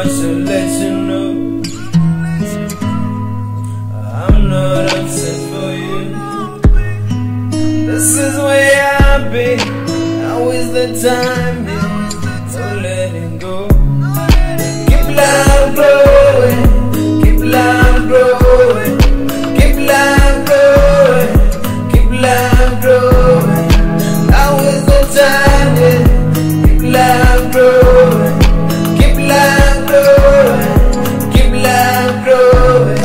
I should let you know I'm not upset for you. This is where I've been. Now is the time, yeah, so let it go. Keep love growing, keep love growing, keep love growing, keep love growing. Now is the time, yeah, keep love growing, keep love growing, keep love growing.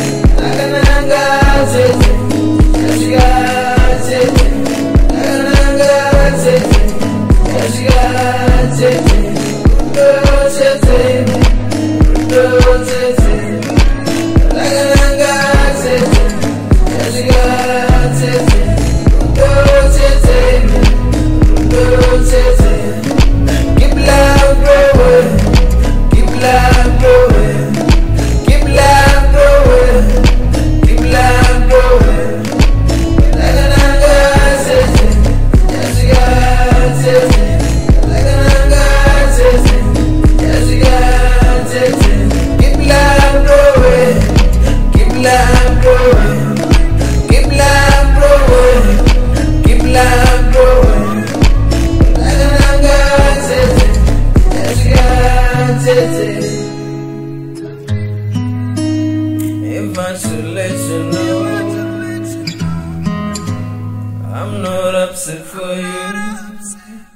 If I should let you know I'm not upset for you.